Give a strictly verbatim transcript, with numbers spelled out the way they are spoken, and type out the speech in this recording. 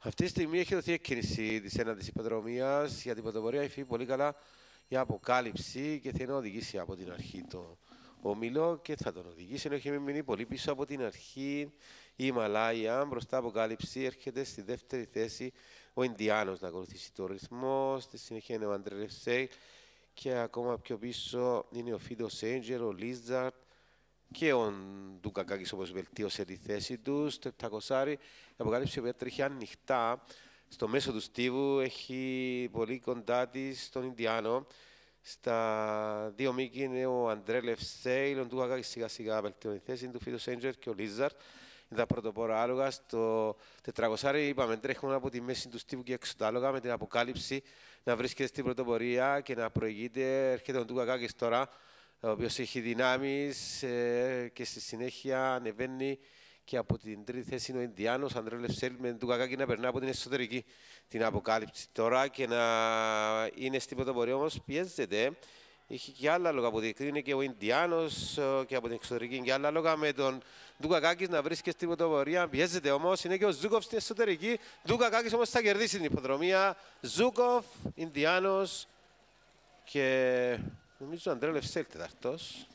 Αυτή τη στιγμή έχει δοθεί εκκίνηση τη ένατης υποδρομίας για την πρωτοπορία. Έχει πολύ καλά η αποκάλυψη και θέλει να οδηγήσει από την αρχή το όμιλο και θα τον οδηγήσει. Ενώ έχει μείνει πολύ πίσω από την αρχή η Ιμαλάια. Μπροστά αποκάλυψη έρχεται στη δεύτερη θέση ο Ινδιάνος να ακολουθήσει το ρυθμό. Στη συνέχεια είναι ο Αντρέ Λευσέιλ και ακόμα πιο πίσω είναι ο Φίδος Έντζελ, ο Λίζαρτ και ο Ντουκακάκης, όπως βελτίωσε τη θέση του. Στο επτακόσια η αποκάλυψη που τρέχει ανοιχτά στο μέσο του στίβου, έχει πολύ κοντά της τον Ινδιάνο. Στα δύο μήκη είναι ο Αντρέ Λευσέιλ, ο Ντουκακάκης σιγά σιγά βελτιώνει τη θέση του, Φίδος Έντζελ και ο Λίζαρτ. Είναι τα πρωτοπόρα άλογα. Στο τετρακόσια είπαμε τρέχουμε από τη μέση του στίβου και έξω τα άλογα με την αποκάλυψη να βρίσκεται στην πρωτοπορία και να προηγείται. Έρχεται ο Ντουκακάκης τώρα, ο οποίος έχει δυνάμεις ε, και στη συνέχεια ανεβαίνει και από την τρίτη θέση είναι ο Ινδιάνος, Αντρέ Λευσέιλ, με τον Ντουκακάκη να περνά από την εσωτερική την αποκάλυψη τώρα και να είναι στην πρωτοπορία, όμως πιέζεται. Έχει και άλλα λόγια που διεκρίνει και ο Ινδιάνος και από την εξωτερική και άλλα λόγια με τον Ντουκακάκης να βρίσκεται στην πρωτοπορία. Πιέζεται όμως, είναι και ο Ζούκοφ στην εσωτερική. Ντουκακάκης όμως θα κερδίσει την υποδρομία. Ζούκοφ, Ινδιάνος και νομίζω ο Αντρέ Λευσέιλ τεταρτός.